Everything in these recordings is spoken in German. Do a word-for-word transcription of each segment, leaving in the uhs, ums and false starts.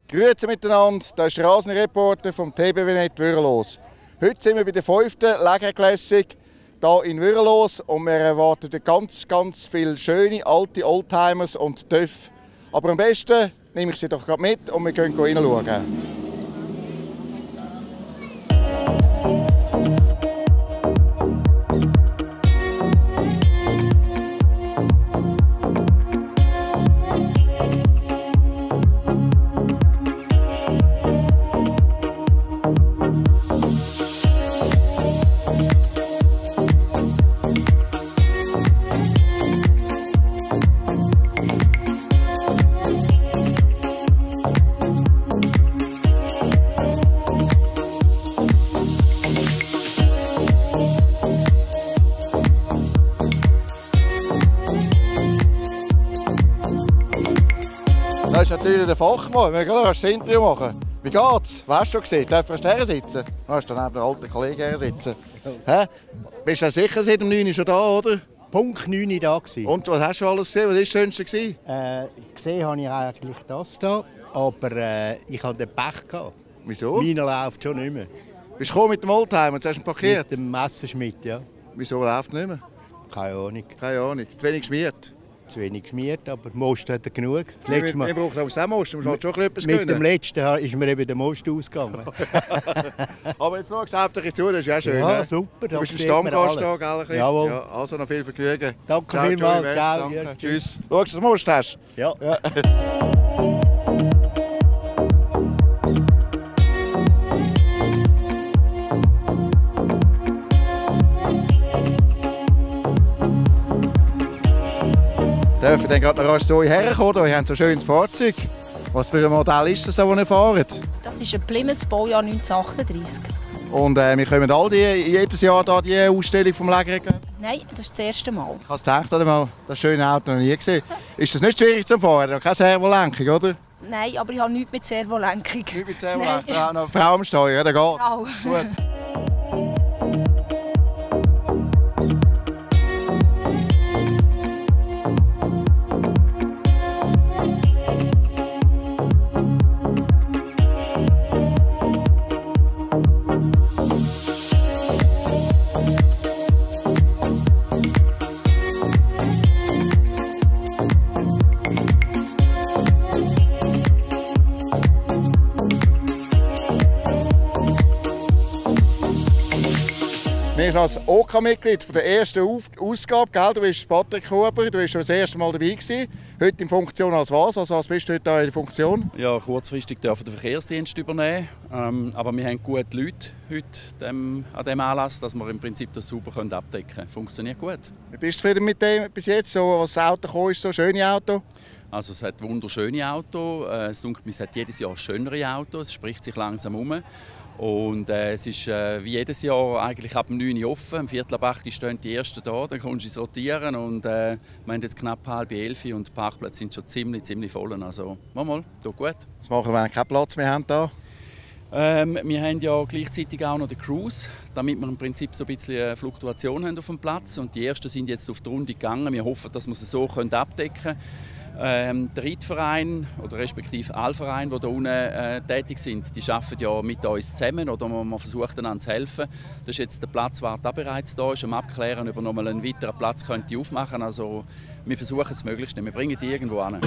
Grüezi miteinander, das ist der Rasenreporter vom T B W Net Würrelos. Heute sind wir bei der fünften Lager Classic hier in Würrelos und wir erwarten ganz, ganz viele schöne alte Oldtimers und Töff. Aber am besten nehme ich sie doch gerade mit und wir können reinschauen. Das ist natürlich der Fachmann. Wir können ein Interview machen. Wie geht's? Was hast du schon gesehen? Darf ich erst sitzen? Du hast dann neben der alten Kollegen sitzen. Hä? Bist du sicher seit dem neun Uhr schon da, oder? Punkt neun Uhr da gewesen. Und was hast du alles gesehen? Was war das Schönste? Äh, gesehen habe ich eigentlich das hier, aber äh, ich hatte den Pech gehabt. Wieso? Meiner läuft schon nicht mehr. Bist du gekommen mit dem Oldtimer und hast ihn parkiert? Mit dem Messerschmitt, ja. Wieso läuft er nicht mehr? Keine Ahnung. Keine Ahnung. Zu wenig geschmiert? Zu wenig geschmiert, aber Most hat er genug. Das Wir, letzte Mal, wir brauchen aber auch Most, du musst halt schon etwas mit können. dem letzten ist mir eben der Most ausgegangen. Aber jetzt noch geschäftlich zu, das ist ja schön. Ja, ne? super. Du bist ein sieht man Stammgast alles. da, gell? Jawohl. Ja, also noch viel Vergnügen. Danke Ciao, vielmals. Joey, Ciao. danke. Ja, Tschüss. Schau, dass du den Most hast. Ja. Ja. Dürfen dann gerade noch so herkommen? Wir haben so ein schönes Fahrzeug. Was für ein Modell ist das, das ihr fahrt? Das ist ein Plymouth Baujahr neunzehnhundertachtunddreißig. Und äh, wir kommen all die, jedes Jahr da die Ausstellung vom Lager geben? Nein, das ist das erste Mal. Ich habe gedacht, oder mal, das schöne Auto noch nie gesehen. Ist das nicht schwierig zu fahren? Noch keine Servolenkung, oder? Nein, aber ich habe nichts mit Servolenkung. Nicht mit Servolenkung, ja, noch Frau am Steuer, der geht. Genau. Gut. Wir sind als O K-Mitglied der ersten Ausgabe. Gell? Du bist Patrick Huber, du bist schon das erste Mal dabei gewesen. Heute in Funktion als was? Also was bist du heute da in der Funktion? Ja, kurzfristig dürfen den Verkehrsdienst übernehmen. Ähm, aber wir haben gute Leute heute dem, an diesem Anlass, dass wir im Prinzip das super können abdecken können. Funktioniert gut. Wie bist du zufrieden mit dem bis jetzt? So, was das Auto kam, ist so schöne Auto? Also es hat wunderschöne Autos. Äh, es denkt, es hat jedes Jahr schönere Autos. Es spricht sich langsam um. Und äh, es ist äh, wie jedes Jahr eigentlich ab dem neun Uhr offen. Am Viertel ab acht stehen die Ersten da, dann kommst du ins Rotieren. Und, äh, wir haben jetzt knapp halb elf und die Parkplätze sind schon ziemlich, ziemlich voll. Also mal, mal, tut gut. Was machen wir, wenn wir keinen Platz mehr haben da? Ähm, wir haben ja gleichzeitig auch noch den Cruise, damit wir im Prinzip so ein bisschen Fluktuation haben auf dem Platz. Und die Ersten sind jetzt auf die Runde gegangen. Wir hoffen, dass wir sie so abdecken können. Ähm, der Reitverein oder respektive alle Vereine, die hier unten äh, tätig sind, die arbeiten ja mit uns zusammen oder man, man versucht einander zu helfen. Das ist jetzt der Platzwart, der bereits da ist, am Abklären, ob er noch mal einen weiteren Platz könnte aufmachen könnte. Also wir versuchen das Möglichste, wir bringen die irgendwo hin.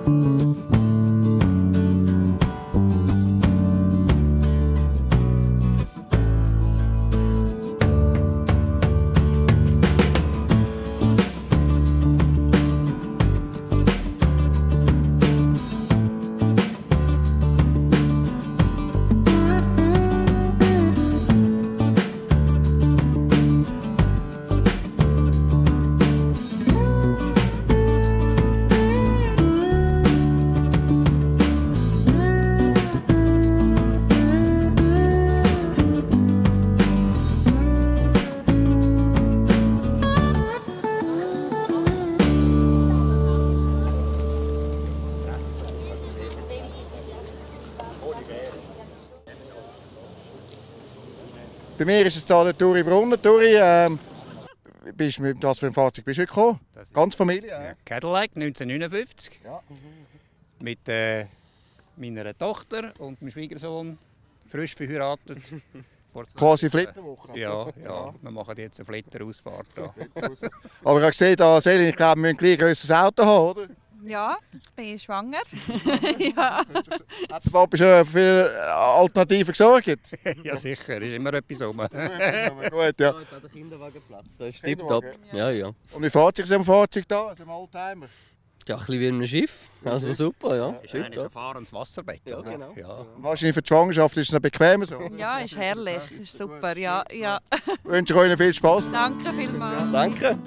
Bei mir ist es da der Turi Brunner. Turi, ähm, bist, mit was für ein Fahrzeug bist du heute gekommen? Ganz Familie? Ja, Cadillac neunzehnhundertneunundfünfzig. Ja. Mit äh, meiner Tochter und meinem Schwiegersohn. Frisch verheiratet. Quasi Flitterwoche? Ja, ja, wir machen jetzt eine Flitterausfahrt. Da. Aber ich habe gesehen, da, Selin, ich glaube, wir müssen gleich ein grösseres Auto haben, oder? Ja, ich bin schwanger. Ja. Hat der Papa schon für Alternativen gesorgt? Ja, sicher, ist immer etwas rum. Gut, ja. Da hat der Kinderwagenplatz, das ist tipptopp. Ja, ja. Und wie fährt sich so ein Fahrzeug da, so ein Oldtimer? Ja, ein bisschen wie in einem Schiff. Also super, ja. Ist eigentlich ein fahrendes Wasserbett. Ja, oder? genau. Ja. Wahrscheinlich für die Schwangerschaft ist es noch bequemer so. Oder? Ja, ist herrlich, ist super. Ja, ja. Ich wünsche euch viel Spaß. Danke vielmals. Danke.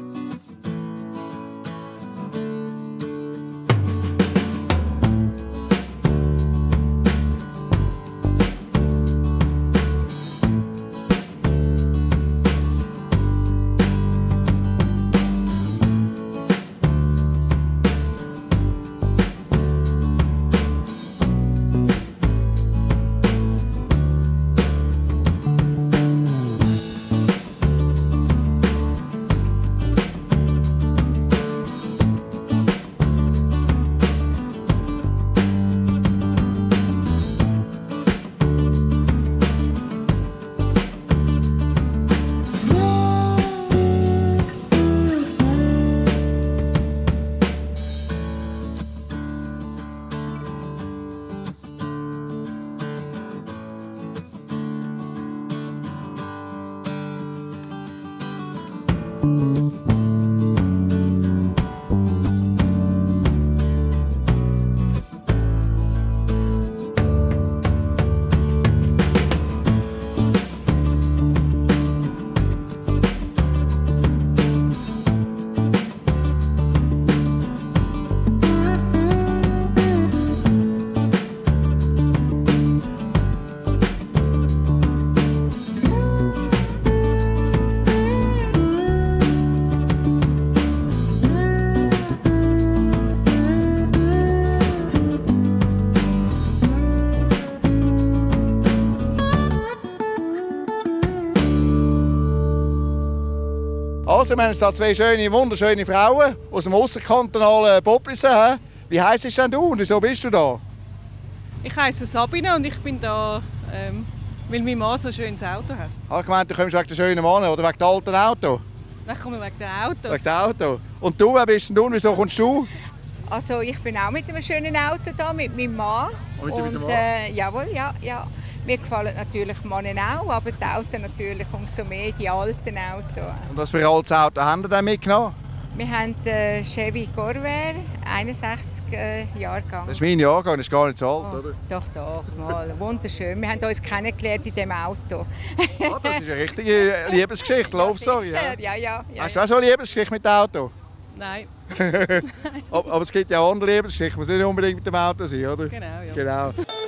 Also, wir haben jetzt hier zwei schöne, wunderschöne Frauen aus dem ausserkantonalen Boblisen. Wie heisst denn du und wieso bist du da? Ich heiße Sabine und ich bin da, ähm, weil mein Mann so ein schönes Auto hat. Ah, ich meinte, du kommst wegen der schönen Mann oder wegen dem alten Auto? Dann kommen wir wegen den Autos. Wegen dem Auto. Und du, wer bist denn du und wieso kommst du? Also ich bin auch mit einem schönen Auto da, mit meinem Mann. Und mit deinem Mann? Äh, jawohl, ja, ja. Mir gefallen natürlich die Männer auch, aber die Autos natürlich umso mehr, die alten Autos. Und was für ein altes Auto haben wir denn mitgenommen? Wir haben den Chevy Corvair, einundsechzig äh, Jahrgang. Das ist mein Jahrgang, das ist gar nicht so alt, Oh, oder? doch, doch, mal. Wunderschön. Wir haben uns kennengelernt in diesem Auto. Ah, das ist eine richtige Liebesgeschichte, Love Story. Ja? Ja, ja, ja. Hast du auch so eine Liebesgeschichte mit dem Auto? Nein. aber, aber es gibt ja auch andere Liebesgeschichten, muss nicht unbedingt mit dem Auto sein, oder? Genau, ja. Genau.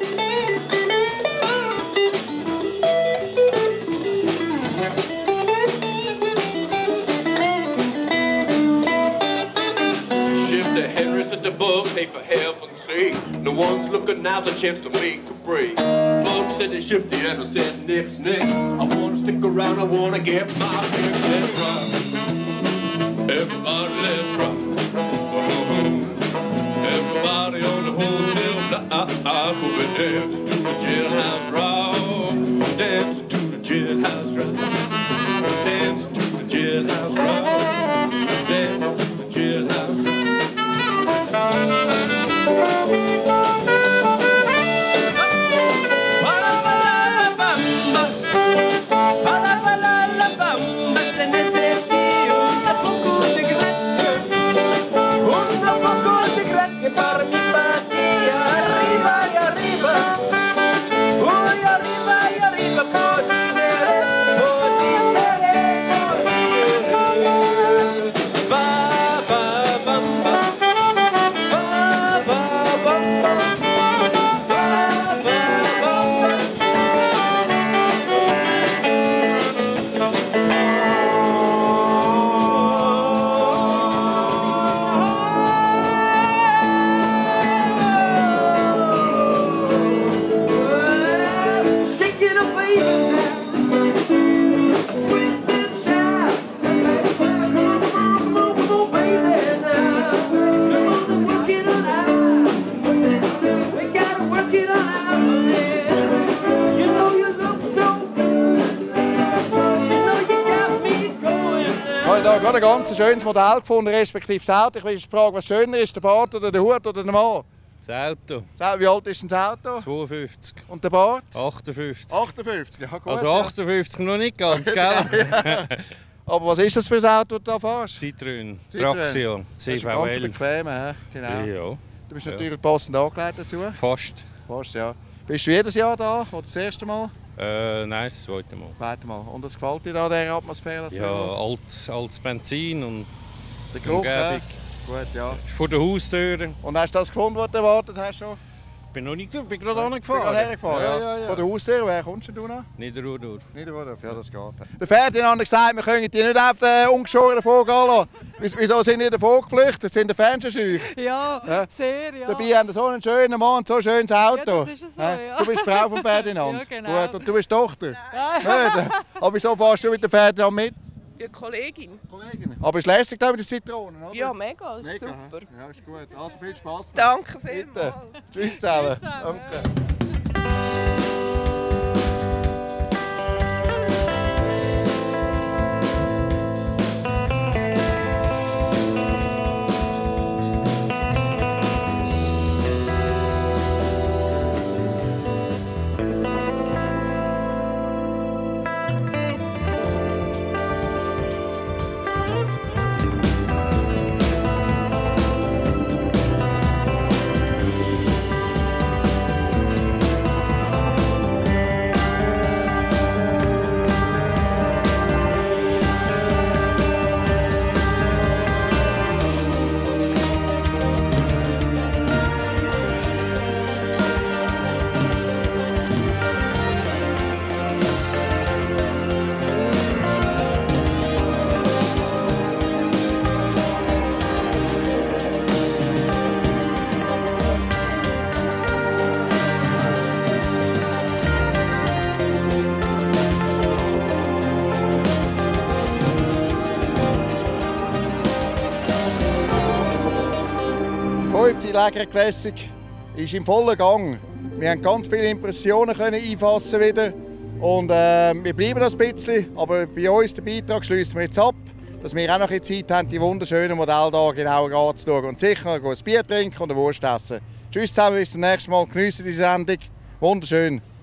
At the bug, hey, for heaven's sake. No one's looking, now's a chance to make a break. Bug said to shifty and I said next, next. I wanna stick around, I wanna get my fix. Let's rock. Everybody, let's rock. Whoa. Everybody on the hotel block will be dance to the jailhouse rock. Dance to the jailhouse rock. Dance to the jailhouse rock. Dance to the jailhouse rock. habe ich hier gerade ein ganz schönes Modell gefunden, respektive das Auto. Ich will die Frage, was schöner ist, der Bart oder der Hut oder der Mann? Das Auto. Wie alt ist denn das Auto? zweiundfünfzig. Und der Bart? achtundfünfzig. achtundfünfzig, ja gut. Also achtundfünfzig noch nicht ganz, gell? Aber was ist das für ein Auto, das du da fährst? Citroën, Citroën. Traxion, Das C ist V ganz elf. bequem, he? Genau. Ja. Du bist Ja. natürlich passend angelegt dazu. Fast. Fast, ja. Bist du jedes Jahr da oder das erste Mal? Äh, nein, das zweite Mal. Das zweite Mal. Und was gefällt dir da, dieser Atmosphäre? Ja, altes, altes Benzin und der die Geruch, Umgebung. he? Gut, ja. Ist vor der Haustür. Und hast du das gefunden, was du erwartet hast schon? Ich bin noch nicht, bin gerade Ja, angefahren. gerade hergefahren, ja. ja, ja. Von der Haustür, wer kommst du noch? Niederrudorf. Niederrudorf, ja, das geht. Der Ferdinand hat gesagt, wir können die nicht auf den ungeschoren davon gehen lassen. Wieso sind die davon geflüchtet? Sind die Fernsehscheu? Ja, Ja. sehr, ja. Dabei haben sie so einen schönen Mann und so ein schönes Auto. Ja, das ist so, Hä? ja. Du bist die Frau von Ferdinand. Ja, genau. Gut, und du bist die Tochter. Ja. Nicht? Aber wieso fährst du mit dem Ferdinand mit? Ja, Kollegin. Kollegin. Aber ist lässig da mit den Zitronen, oder? Ja, mega, ist Mega, super. hä? Ja, ist gut. Also viel Spaß. Danke Bitte. vielmals. Tschüss zusammen. Tschüss zusammen. Danke. Die fünfte Läger Classic ist im vollen Gang. Wir haben ganz viele Impressionen können einfassen wieder. Und äh, wir bleiben noch ein bisschen, aber bei uns den Beitrag schließen wir jetzt ab, dass wir auch noch ein bisschen Zeit haben, die wunderschönen Modelle hier genauer anzuschauen. Und sicher noch ein Bier trinken und eine Wurst essen. Tschüss zusammen, bis zum nächsten Mal. Geniessen die Sendung. Wunderschön.